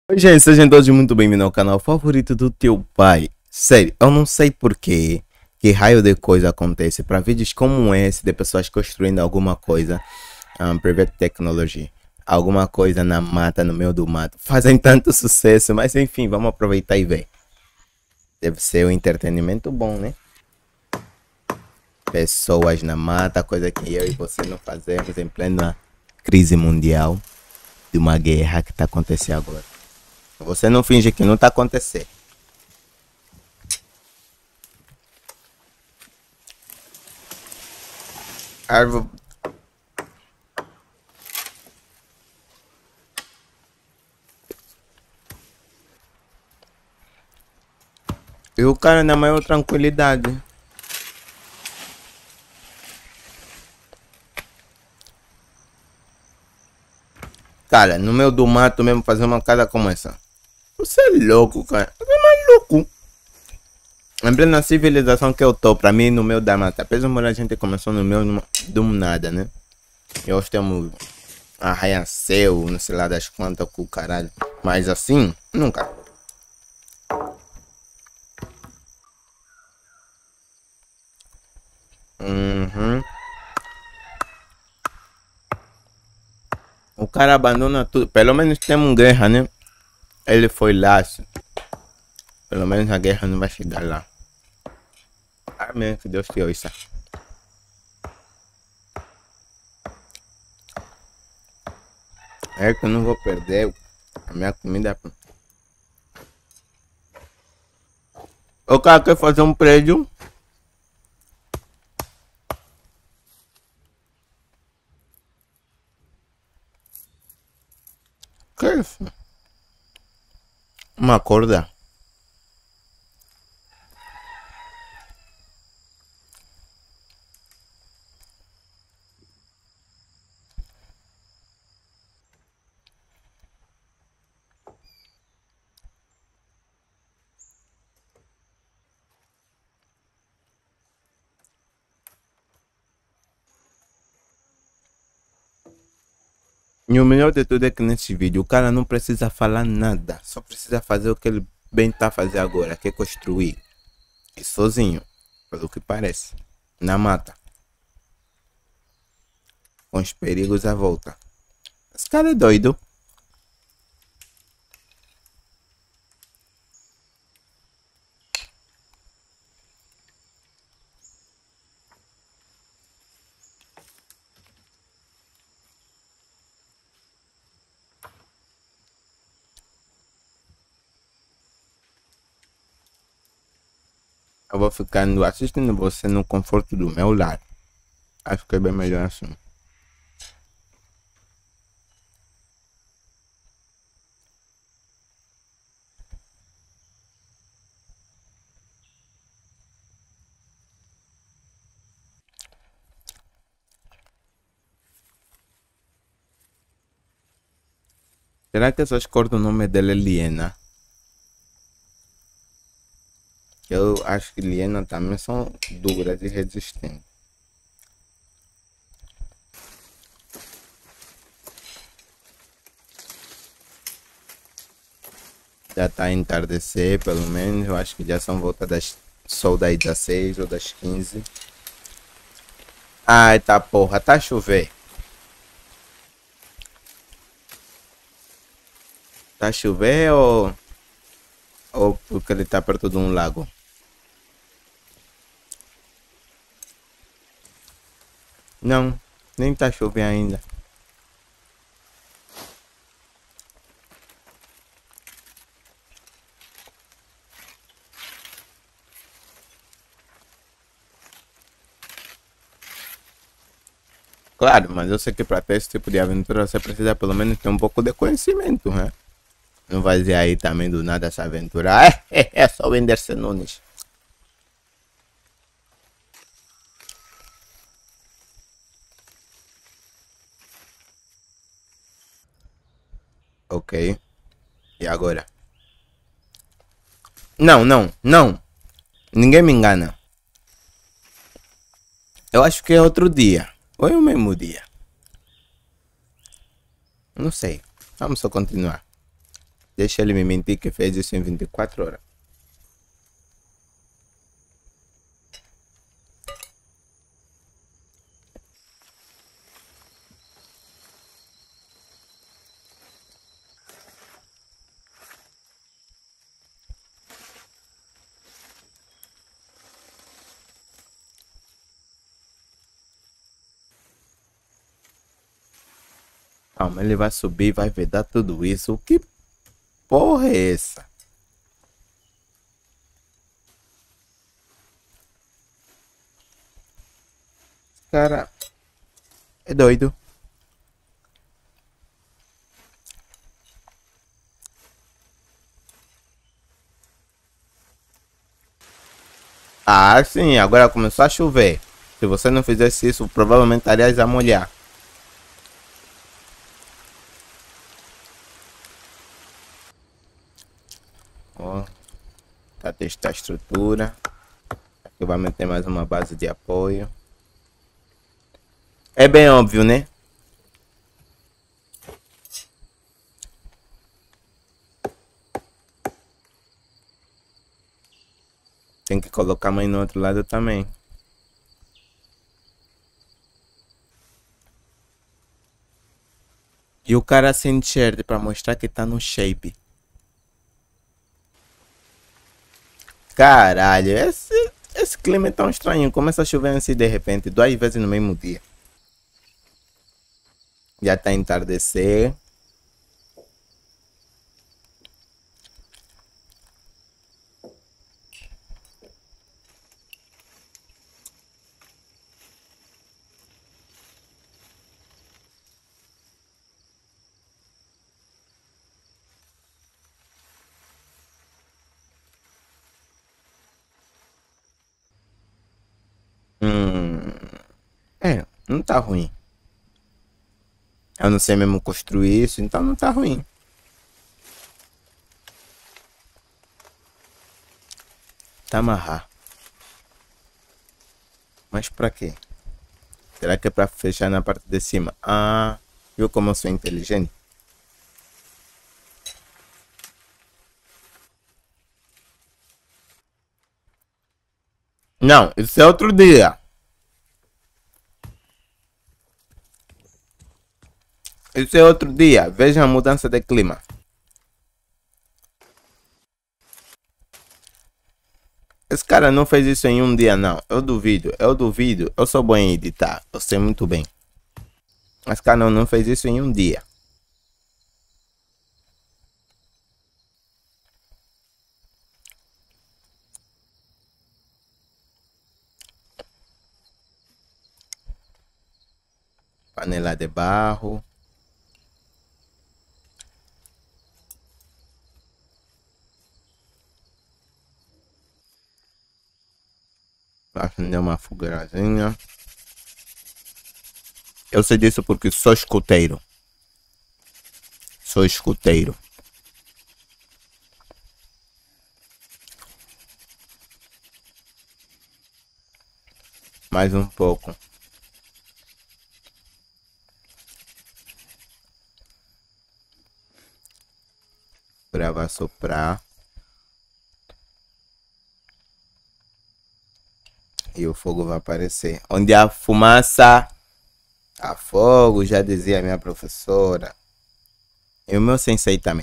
Oi, gente, sejam todos muito bem-vindos ao canal favorito do teu pai. Sério, eu não sei porquê, que raio de coisa acontece para vídeos como esse de pessoas construindo alguma coisa, private technology, alguma coisa na mata, no meio do mato, fazem tanto sucesso, mas enfim, vamos aproveitar e ver. Deve ser um entretenimento bom, né? Pessoas na mata, coisa que eu e você não fazemos em plena crise mundial de uma guerra que está acontecendo agora. Você não finge que não tá acontecendo. Árvore. E o cara na maior tranquilidade. Cara, no meio do mato mesmo fazer uma casa como essa. Você é louco, cara. Você é maluco. Em plena civilização que eu tô, pra mim, no meio da mata. Apesar de a gente começou no meio do nada, né? E hoje temos arranha-céu, não sei lá das quantas com o caralho. Mas assim, nunca. Uhum. O cara abandona tudo. Pelo menos temos guerra, né? Ele foi lá. Pelo menos a guerra não vai chegar lá. Amém, que Deus te ouça. É que eu não vou perder a minha comida. O cara quer fazer um prédio. Que é isso? Uma corda. E o melhor de tudo é que nesse vídeo o cara não precisa falar nada. Só precisa fazer o que ele bem tá fazendo agora, que é construir. E sozinho, pelo que parece. Na mata. Com os perigos à volta. Esse cara é doido. Eu vou ficando assistindo você no conforto do meu lar. Acho que é bem melhor assim. Será que essas cores do nome dela é Liena? Eu acho que Liena também são duras e resistentes. Já tá a entardecer, pelo menos. Eu acho que já são volta das sol das 16 ou das 15. Ai, tá porra, tá chover. Tá chover ou porque ele tá perto de um lago? Não, nem tá chovendo ainda. Claro, mas eu sei que para ter esse tipo de aventura você precisa pelo menos ter um pouco de conhecimento, né? Não vai dizer aí também do nada essa aventura. É só o Whindersson Nunes. Ok. E agora? Não, não, não. Ninguém me engana. Eu acho que é outro dia. Ou é o mesmo dia? Não sei. Vamos só continuar. Deixa ele me mentir que fez isso em 24 horas. Calma, ele vai subir, vai vedar tudo isso. Que porra é essa? Cara, é doido. Ah, sim, agora começou a chover. Se você não fizesse isso, provavelmente estarias a molhar. Ó, pra testar a estrutura. Aqui vai meter mais uma base de apoio. É bem óbvio, né? Tem que colocar mais no outro lado também. E o cara sem shirt pra mostrar que tá no shape. Caralho, esse clima é tão estranho. Começa a chover assim de repente, 2 vezes no mesmo dia. Já tá entardecer. Hum, não tá ruim. Eu não sei mesmo construir isso, então não tá ruim. Tá amarrar. Mas pra quê? Será que é pra fechar na parte de cima? Ah, viu como eu sou inteligente? Não, isso é outro dia. Isso é outro dia. Veja a mudança de clima. Esse cara não fez isso em um dia, não. Eu duvido, eu duvido. Eu sou bom em editar. Eu sei muito bem. Esse cara não fez isso em um dia. Panela de barro. Acender uma fogueirazinha. Eu sei disso porque sou escoteiro. Sou escoteiro. Mais um pouco. Agora vai soprar. E o fogo vai aparecer. Onde há fumaça, há fogo, já dizia a minha professora. E o meu sensei também.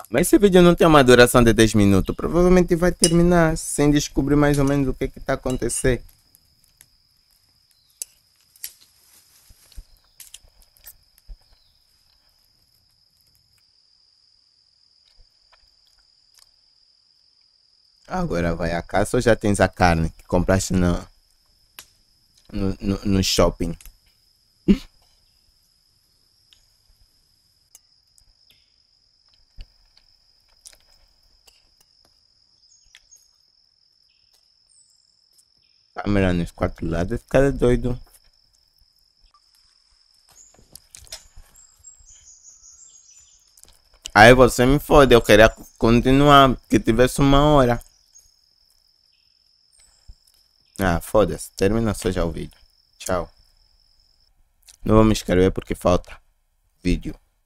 Mas esse vídeo não tem uma duração de 10 minutos. Provavelmente vai terminar sem descobrir mais ou menos o que está acontecendo. Agora vai a casa ou já tens a carne que compraste no shopping? Câmera nos quatro lados, fica doido. Aí você me fode, eu queria continuar, que tivesse uma hora. Ah, foda-se, termina só já o vídeo. Tchau. Não vou me inscrever porque falta vídeo.